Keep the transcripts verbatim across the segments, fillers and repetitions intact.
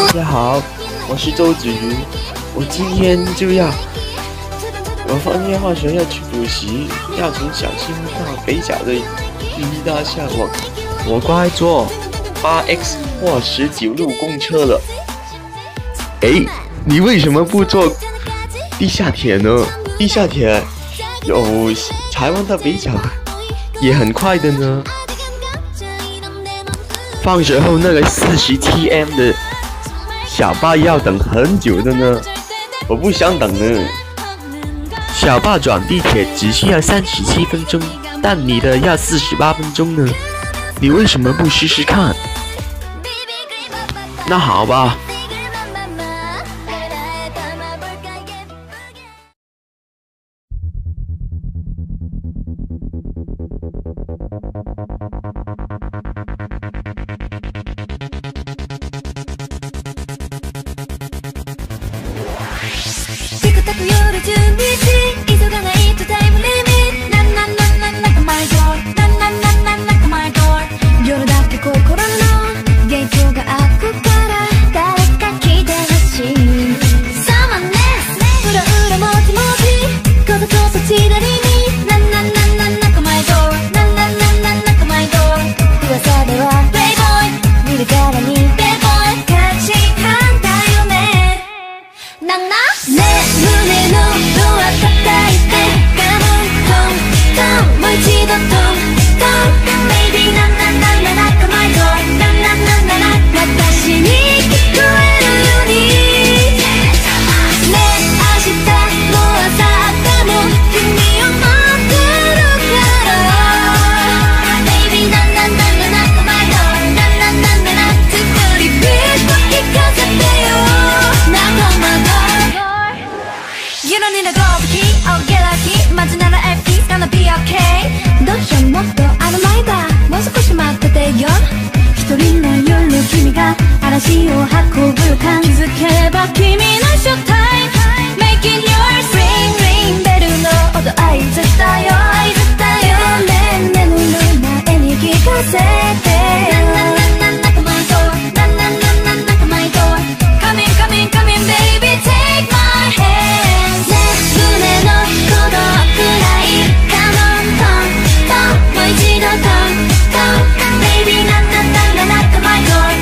家好，我是周子瑜，我今天就要，我放学放学要去补习，要从小新到北角的第一大项，我我该坐八 X 或十九路公车了。哎，你为什么不坐地下铁呢？地下铁有台湾的北角也很快的呢。放学后那个四十 T M 的小巴要等很久的呢，我不想等呢。小巴转地铁只需要三十七分钟，但你的要四十八分钟呢，你为什么不试试看？那好吧。 嵐を運ぶ予感気づけば君のショータイム Making yours ring ring ベルの音合図だよ合図だよね眠る前に聞かせてKnock my door Knock knock knock my door Come in come in come in baby take my hand ね胸の鼓動くらい Come on come come もう一度 come come baby knock knock knock my door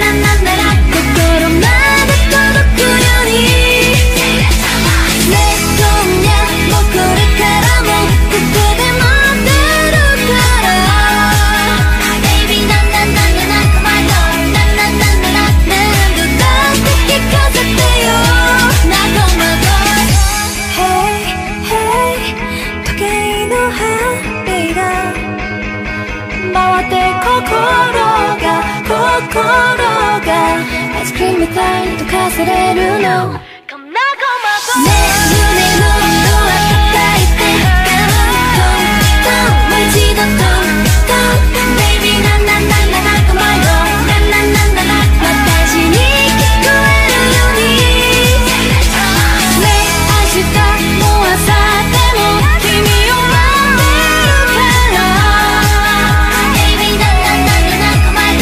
心がアイスクリームみたいに溶かされるのね胸のドア叩いて Come on もう一度 Come Baby ななななな Come on ななななな私に聞こえるようにね明日も明後日も君を待ってるからBaby ななななな Come on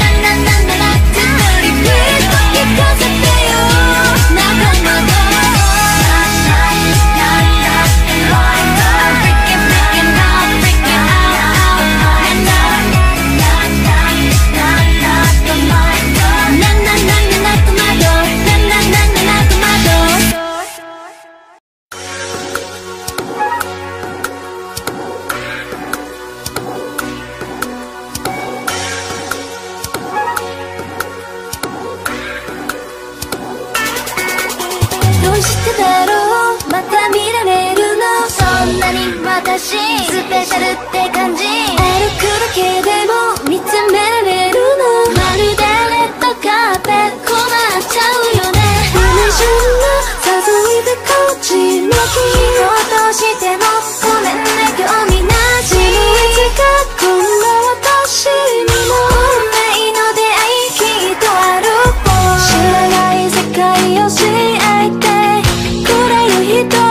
私スペシャルって感じ歩くだけでも見つめられるのまるでレッドカーペット困っちゃうよね胸中の誘いでこっち向き落としてもごめんね興味なしいつかこんな私にも運命の出会いきっとある知らない世界を教えてくれる人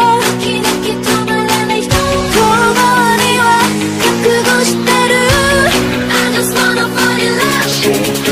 覚悟してる I just wanna fall in love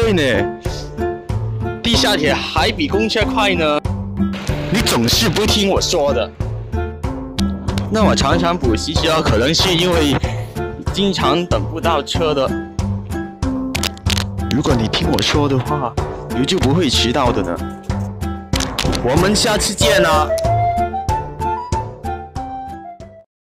对呢，地下铁还比公车快呢。你总是不听我说的。那我常常补习迟到，可能是因为经常等不到车的。如果你听我说的话，你就不会迟到的呢。我们下次见啊！